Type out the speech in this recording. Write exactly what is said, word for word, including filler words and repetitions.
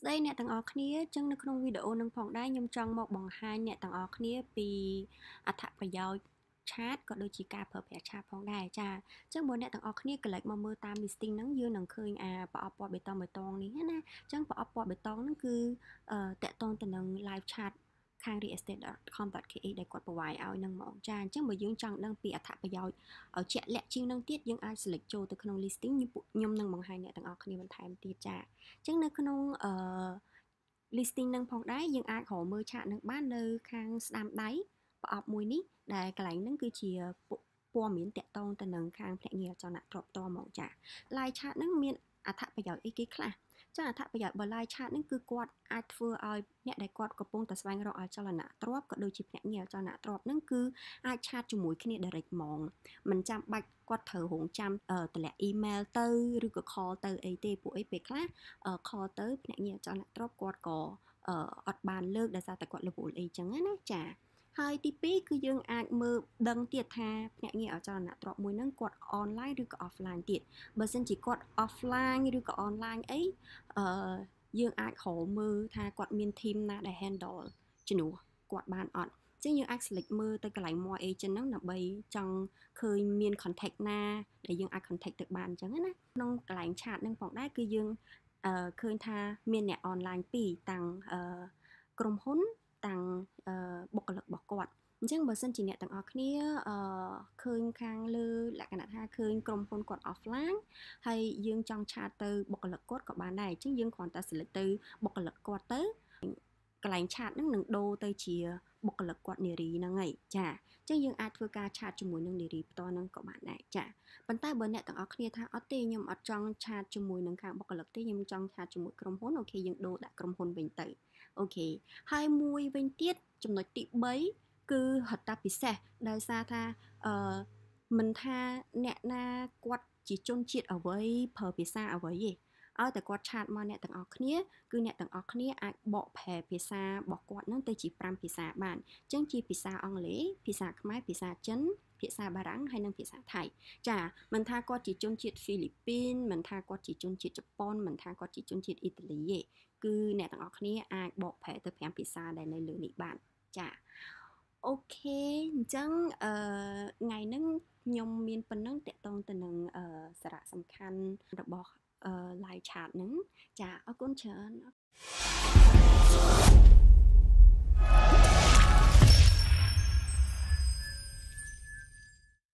ស្ដីអ្នកទាំងអស់គ្នាចឹងនៅក្នុងវីដេអូនឹងផងដែរខ្ញុំចង់មកបង្ហាញអ្នកទាំងអស់គ្នាពីអត្ថប្រយោជន៍ឆាតក៏ដូចជាការប្រើប្រាស់ឆាតផងដែរចាអញ្ចឹងបើអ្នកទាំងអស់គ្នាកលិចមកមើលតាម listing ហ្នឹងយើងនឹងឃើញអាប្រអប់ពណ៌បេតុងបេតុងនេះណាអញ្ចឹងប្រអប់ពណ៌បេតុងហ្នឹងគឺតកតងទៅនឹង live chat ខាង real estate dot com dot k e ដែលគាត់ provide ឲ្យនឹងហ្មងចាអញ្ចឹងបើយើងចង់ដឹងពីអត្ថប្រយោជន៍ជាក់លាក់ជាងនឹងទៀតយើងអាច select ចូលទៅក្នុង listing ខ្ញុំនឹងបង្ហាញអ្នកទាំងអស់គ្នាបន្ថែមទៀតចាអញ្ចឹងនៅក្នុងអឺ listing នឹងផងដែរយើងអាចរកមើលឆាតនឹងបាននៅខាងស្ដាំដៃប្រអប់មួយនេះដែលកន្លែងហ្នឹងគឺជាព័ត៌មានតាក់ទងទៅនឹងខាងភ្នាក់ងារអចលនទ្រព្យផ្ទាល់ហ្មងចា live chat ហ្នឹងមានអត្ថប្រយោជន៍អីគេខ្លះចាអត្ថប្រយោជន៍បើ live chat ហ្នឹងគឺគាត់អាចធ្វើឲ្យអ្នកដែលគាត់កំពុងតែស្វែងរកអចលនទ្រព្យក៏ដូចជាភ្នាក់ងារអចលនទ្រព្យហ្នឹងគឺអាចឆាតជាមួយគ្នា direct ហ្មងមិនចាំបាច់គាត់ត្រូវរងចាំតម្លាក់ email ទៅឬក៏ call ទៅអីទេពួកអីពេលខ្លះ call ទៅភ្នាក់ងារអចលនទ្រព្យគាត់ក៏អត់បានលើកដោយសារតែគាត់រវល់អីចឹងណាចាហើយទីពីរគឺយើងអាចមើលដឹងទៀតថាភ្នាក់ងារអចលនទ្រព្យមួយហ្នឹងគាត់ online ឬក៏ offline ទៀតបើសិនជាគាត់ offline ឬក៏ online អីអឺយើងអាចរកមើលថាគាត់មាន team ណាដែល handle ជំនួសគាត់បានអត់ចឹងយើងអាច select មើលទៅកន្លែង more agent ហ្នឹងដើម្បីចង់ឃើញមាន contact ណាដែលយើងអាច contact ទៅបានចឹងណាក្នុងកន្លែង chat ហ្នឹងផងដែរគឺយើងអឺឃើញថាមានអ្នក online ពីរតាំងអឺក្រុមហ៊ុនតាំងអឺបុគ្គលិករបស់គាត់អញ្ចឹងបើសិនជាអ្នកទាំងអស់គ្នាអឺឃើញខាងលើលក្ខណៈថាឃើញក្រុមហ៊ុនគាត់ offline ហើយយើងចង់ឆាតទៅបុគ្គលិកគាត់ក៏បានដែរអញ្ចឹងយើងគ្រាន់តែ select ទៅបុគ្គលិកគាត់ទៅកន្លែងឆាតហ្នឹងនឹងដូរទៅជាបុគ្គលិកគាត់នារីហ្នឹងហើយចាអញ្ចឹងយើងអាចធ្វើការឆាតជាមួយនឹងនារីផ្ទាល់ហ្នឹងក៏បានដែរចាប៉ុន្តែបើអ្នកទាំងអស់គ្នាថាអត់ទេខ្ញុំអត់ចង់ឆាតជាមួយនឹងខាងបុគ្គលិកទេខ្ញុំចង់ឆាតជាមួយក្រុមហ៊ុនអូខេយើងដូរដាក់ក្រុមហ៊ុនវិញទៅអូខេហើយមួយវិញទៀតចំណុចទីបីគឺហត្ថពិសេសដោយសារថាអឺមិនថាអ្នកណាគាត់ជាជនជាតិអ្វីប្រើភាសាអ្វីទេឲ្យតែគាត់ឆាតមកអ្នកទាំងអស់គ្នាគឺអ្នកទាំងអស់គ្នាអាចបកប្រែភាសារបស់គាត់នឹងទៅជាប្រាំភាសាបានអញ្ចឹងជាភាសាអង់គ្លេសភាសាខ្មែរភាសាចិនភាសាបារាំងហើយនិងភាសាថៃចាមិនថាគាត់ជាជនជាតិហ្វីលីពីនមិនថាគាត់ជាជនជាតិជប៉ុនមិនថាគាត់ជាជនជាតិអ៊ីតាលីទេគឺអ្នកទាំងអស់គ្នាអាចបកប្រែទៅប្រាំភាសាដែលនៅលើនេះបានចាអូខេអញ្ចឹងអឺថ្ងៃហ្នឹងខ្ញុំមានប៉ុណ្ណឹងតាក់ទងទៅនឹងសារៈសំខាន់របស់live chat ហ្នឹងចាអរគុណច្រើន